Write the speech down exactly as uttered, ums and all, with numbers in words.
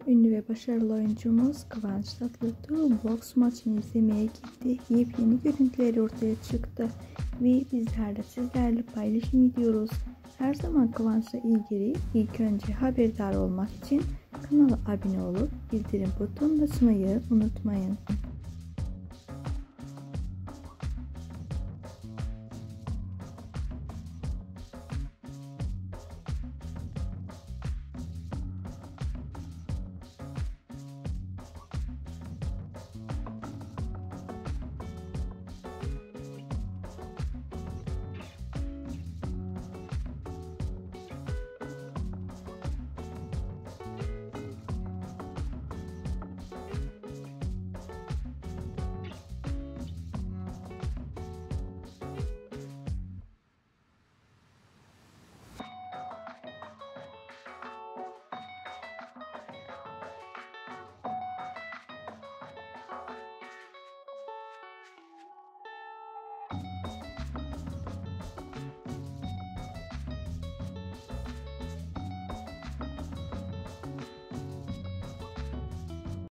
Ünlü ve başarılı oyuncumuz Kıvanç Tatlıtuğ boks maçını izlemeye gitti. Yepyeni görüntüleri ortaya çıktı ve bizler de sizlerle paylaşım ediyoruz. Her zaman Kıvanç'la ilgili ilk önce haberdar olmak için kanala abone olup bildirim butonuna basmayı unutmayın.